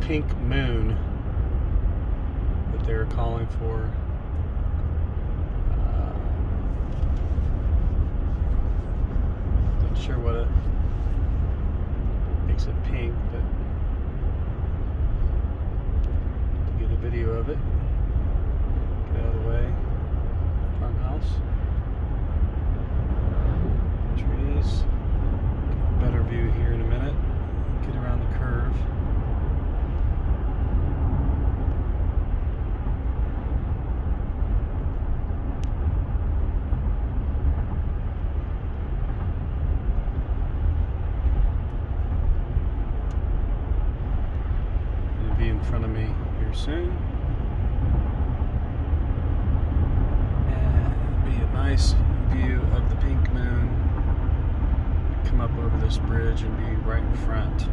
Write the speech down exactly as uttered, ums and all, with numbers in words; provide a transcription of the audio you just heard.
pink moon that they're calling for. Uh, not sure what it makes it pink, but to get a video of it. Get out of the way. Farmhouse. Trees. Get a better view here in a minute. Get around the curve. It'll be in front of me here soon. And it'll be a nice view of the pink moon. Come up over this bridge and be right in front.